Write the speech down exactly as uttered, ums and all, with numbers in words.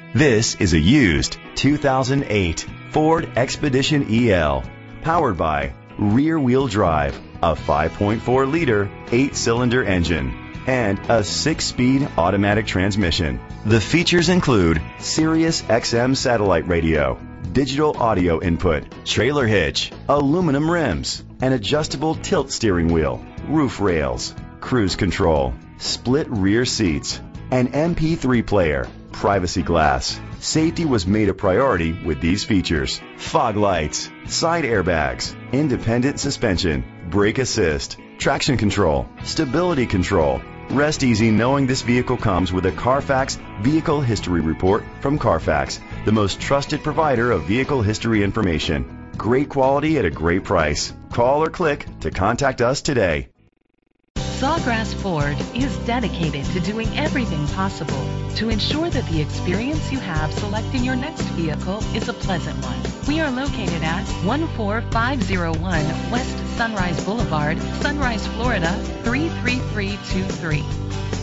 This is a used two thousand eight Ford Expedition E L, powered by rear-wheel drive, a five point four liter eight-cylinder engine, and a six-speed automatic transmission. The features include Sirius X M satellite radio, digital audio input, trailer hitch, aluminum rims, an adjustable tilt steering wheel, roof rails, cruise control, split rear seats, an M P three player, privacy glass. Safety was made a priority with these features: fog lights, side airbags, independent suspension, brake assist, traction control, stability control. Rest easy knowing this vehicle comes with a Carfax Vehicle History Report from Carfax, the most trusted provider of vehicle history information. Great quality at a great price. Call or click to contact us today. Sawgrass Ford is dedicated to doing everything possible to ensure that the experience you have selecting your next vehicle is a pleasant one. We are located at one four five zero one West Sunrise Boulevard, Sunrise, Florida three three three two three.